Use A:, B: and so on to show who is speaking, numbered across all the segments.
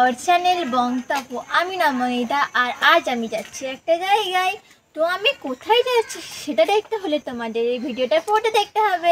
A: Our channel বংতাপু। আমি নামনিতা, আর আজ আমি যাচ্ছি একটা জায়গায়। তো আমি কোথায় যাচ্ছি সেটা দেখতে হলে তোমাদের এই ভিডিওটা পুরোটা দেখতে হবে।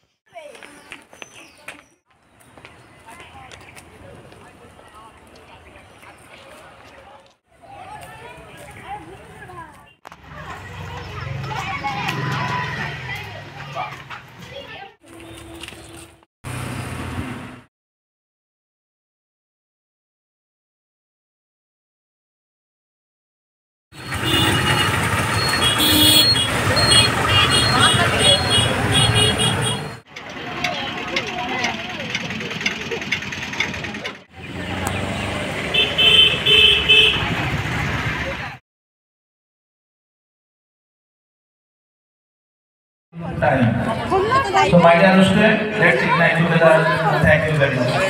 B: Time. So my dear student, let's ignite together. Thank you very much.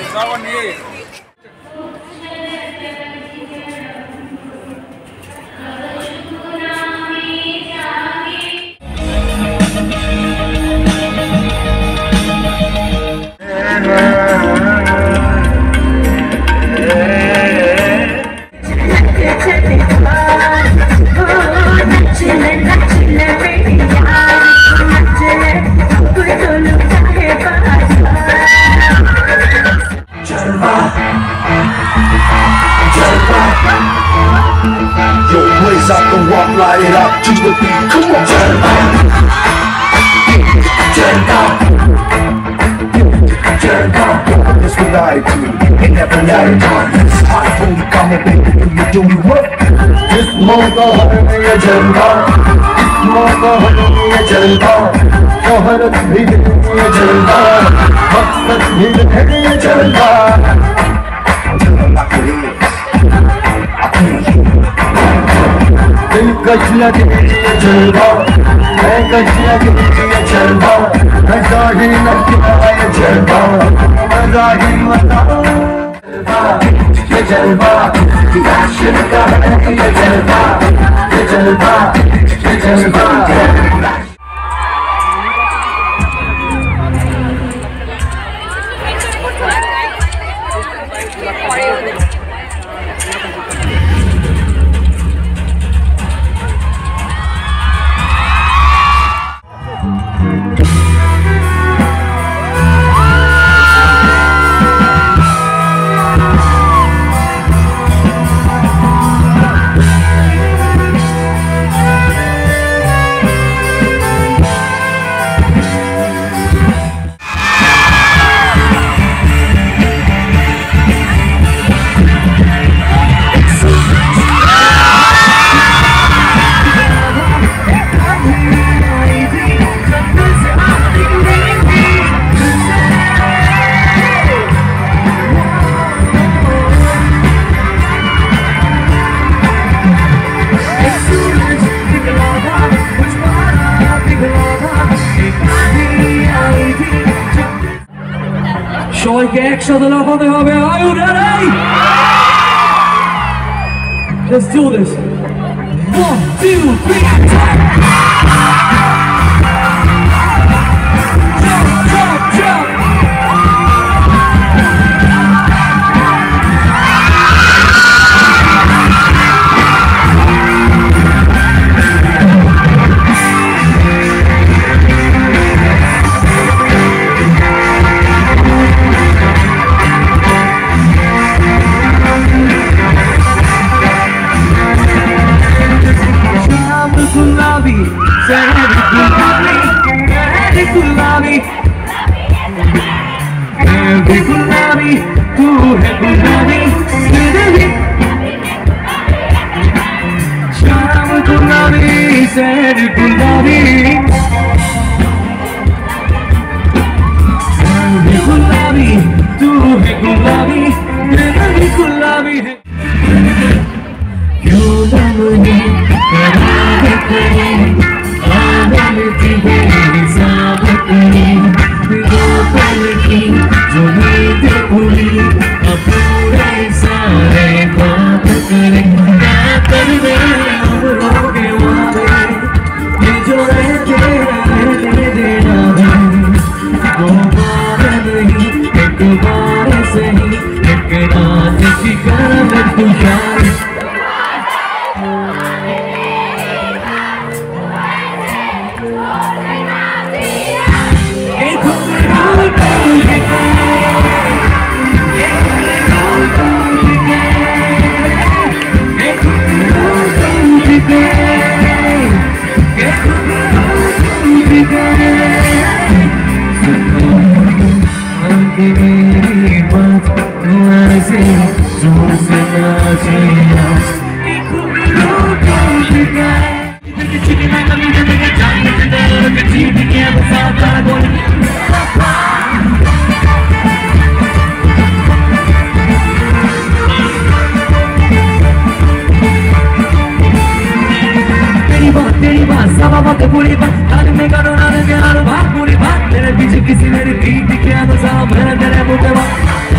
C: Yo, blaze out the walk, light it up to the beat. Come on, turn up, turn up, turn up. That's what I do. And every night, it's time for you come up and do you work. This mocha, honey, turn up. This mocha, honey, turn up. Oh, honey, turn up. What's the honey, turn up. Turn up, Gajiya के जलवा है, गजिया के जलवा है, दाढ़ी लटकाए जलवा, दाढ़ी बताओ ये जलवा, फैशन का है ये जलवा, ये जलवा, ये जलवा। সবাইকে একসাথে লাফাতে হবে। Are you ready? Let's do this. 1, 2, 3, attack! Jump, jump, jump! गुलाबी शहर गुलाबी, शहर गुलाबी, मैं भी गुलाबी, तू है गुलाबी, शाम गुलाबी शहर गुलाबी, मैं भी गुलाबी, तू है गुलाबी, मैं भी गुलाबी है। क्यों ना मुझे सही एक रात की कि मेरी बात तू ऐसे जोर से नाचे आज तेरी बात सब वक्त पूरी बात कान में करो ना के हाल बात पूरी बात तेरे पीछे किसी ने रिपीट किया तो सब मेरा तेरे मुंह पे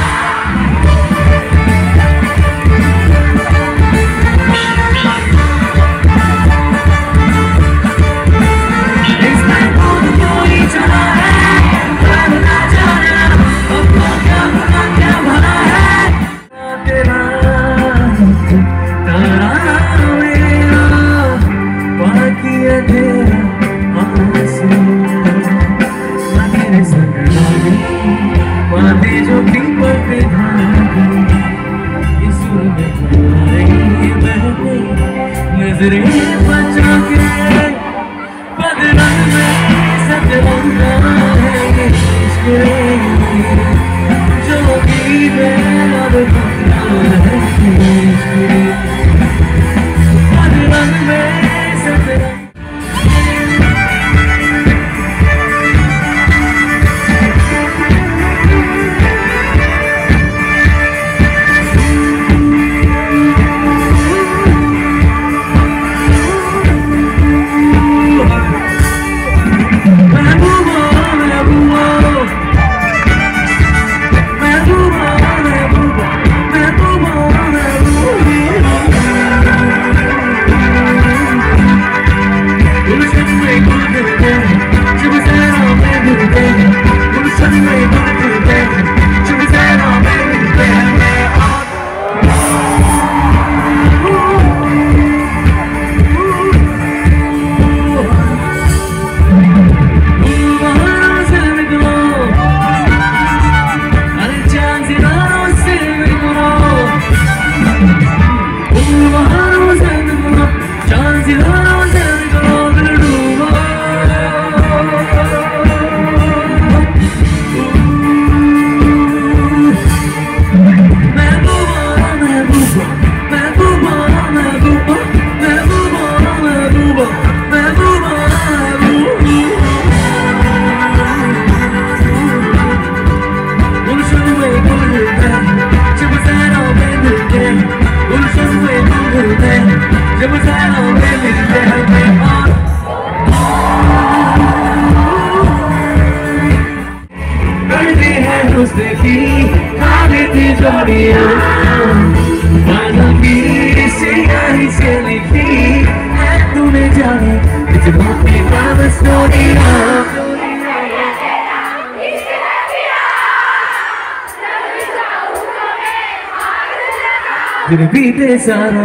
C: दिन बीते सारा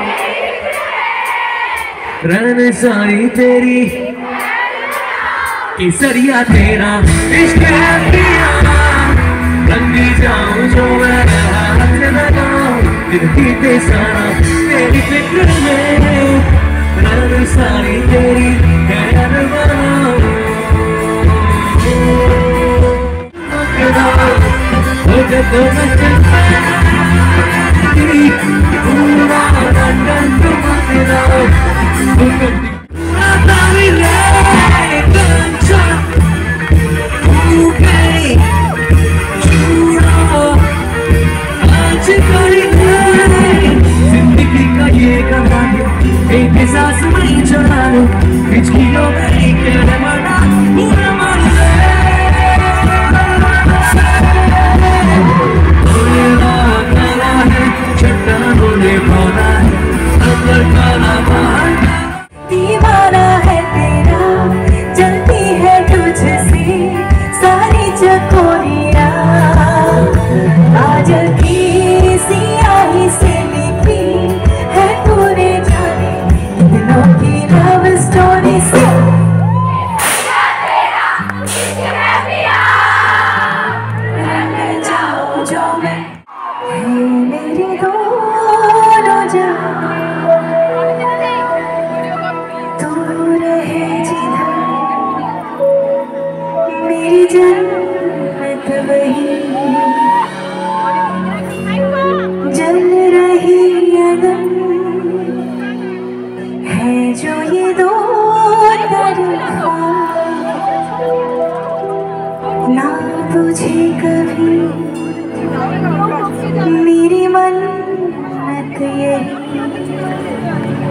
C: रहने सारी तेरी केसरिया तेरा इश्क है पिया बंदी जाऊं जो मैं हाथ लगाऊं दिन बीते सारा तेरी फिक्र में रहने सारी तेरी कहर बनाऊं हो जब पूरा लंदन तुम्हारा जिंदगी का ये कहानी एक सांस में चढ़ा लो हिचकियों में क्या मना पूरा मान ले
A: यही